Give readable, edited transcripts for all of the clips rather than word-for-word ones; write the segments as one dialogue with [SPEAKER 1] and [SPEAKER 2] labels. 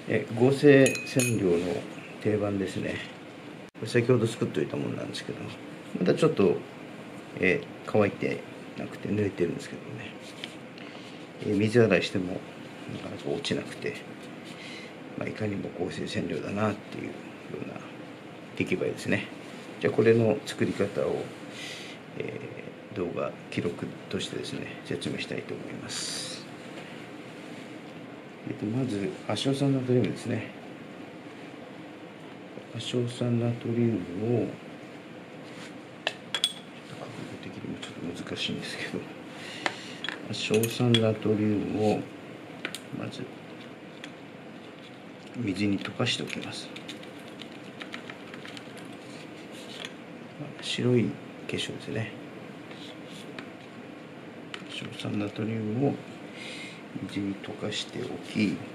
[SPEAKER 1] 合成染料の定番ですね。これ先ほど作っておいたものなんですけど、まだちょっと、乾いてなくて濡れてるんですけどね、水洗いしてもなかなか落ちなくて、いかにも合成染料だなっていうような出来栄えですね。じゃあこれの作り方を、動画記録としてですね説明したいと思います。まず亜硝酸ナトリウムですね。亜硝酸ナトリウムを角度的にもちょっと難しいんですけど、亜硝酸ナトリウムをまず水に溶かしておきます。白い結晶ですね。亜硝酸ナトリウムを水に溶かしておき、よ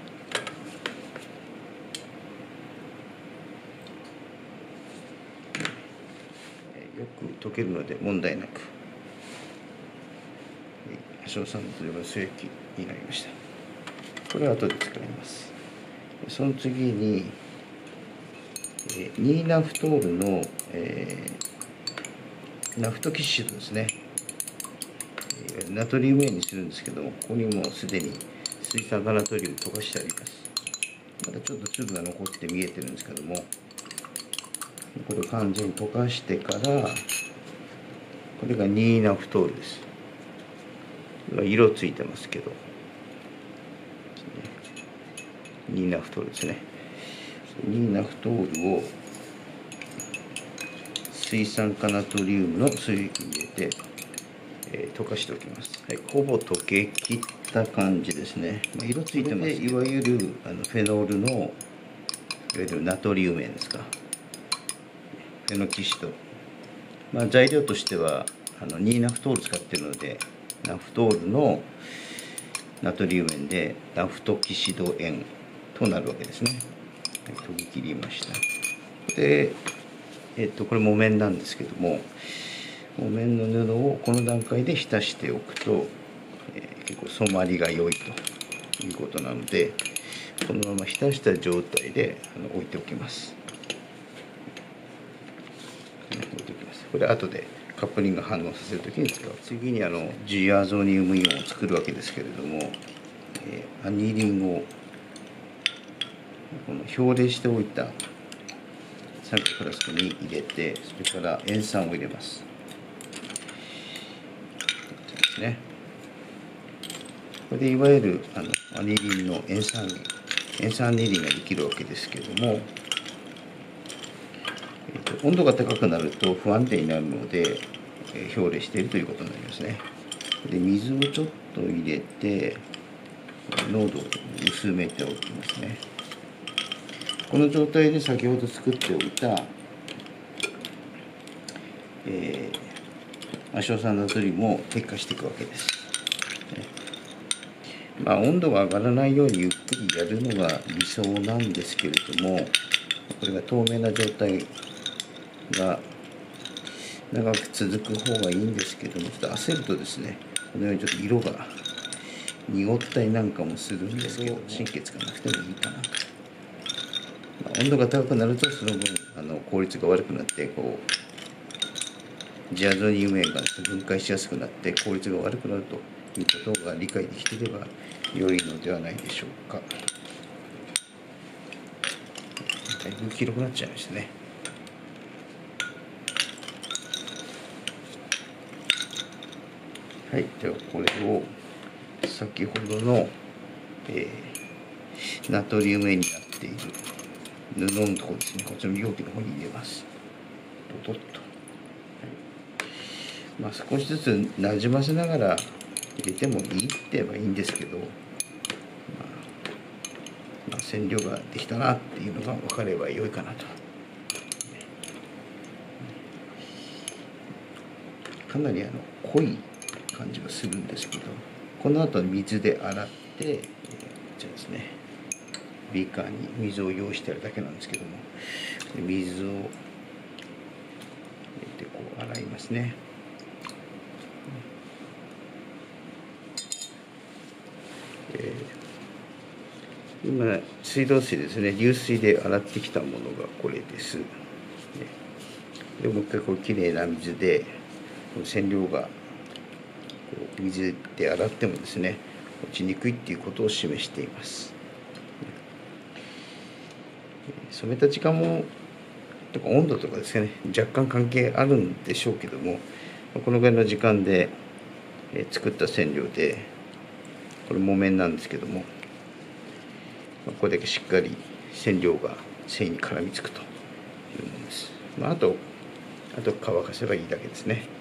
[SPEAKER 1] く溶けるので問題なく、亜硝酸ナトリウムの溶液になりました。これは後で使います。その次に2ナフトールの、ナフトキシドですね。ナトリウム塩にするんですけども、ここにもすでに水酸化ナトリウム溶かしてあります。まだちょっと粒が残って見えてるんですけども、これを完全に溶かしてから、これが2ナフトールです。色ついてますけど、2ナフトールですね。2ナフトールを水酸化ナトリウムの水液に入れて、溶かしておきます。はい、ほぼ溶けきった感じですね。色ついてます。いわゆるフェノールのいわゆるナトリウム塩ですか。フェノキシド。材料としては2ナフトール使ってるので、ナフトールのナトリウム塩でナフトキシド塩となるわけですね。はい、研ぎ切りました。で、これ木綿なんですけども、木綿の布をこの段階で浸しておくと、結構染まりが良いということなので、このまま浸した状態で置いておきます。これ後でカップリング反応させるときに使う。次にジアゾニウムイオンを作るわけですけれども、アニリンをこの表冷しておいた三角フラスコに入れて、それから塩酸を入れます。ですね。これでいわゆるアニリンの塩酸アニリンができるわけですけれども、温度が高くなると不安定になるので、表冷しているということになりますね。で、水をちょっと入れて濃度を薄めておきますね。この状態で先ほど作っておいた、亜硝酸ナトリウムを滴下していくわけです。温度が上がらないようにゆっくりやるのが理想なんですけれども、これが透明な状態が長く続く方がいいんですけども、ちょっと焦るとですね、このようにちょっと色が濁ったりなんかもするんですけど、神経つかなくてもいいかなと。温度が高くなるとその分効率が悪くなって、ジアゾニウム塩が分解しやすくなって効率が悪くなるということが理解できていれば良いのではないでしょうか。だいぶ黄色くなっちゃいましたね。はい、ではこれを先ほどの、ナトリウム塩になっている布のところですね、こちらの容器の方に入れます。ドドッと。少しずつなじませながら入れてもいいって言えばいいんですけど、染料ができたなっていうのが分かれば良いかなと。かなり濃い感じがするんですけど、この後水で洗って、こちらですね、ビーカーに水を用意してあるだけなんですけども、水を入れて洗いますね。 今水道水ですね、流水で洗ってきたものがこれです。でもう一回こうきれいな水で染料がこう水で洗ってもですね落ちにくいっていうことを示しています。染めた時間もとか温度とかですね若干関係あるんでしょうけども、このぐらいの時間で作った染料で、これ木綿なんですけども、これだけしっかり染料が繊維に絡みつくというものです。あと乾かせばいいだけですね。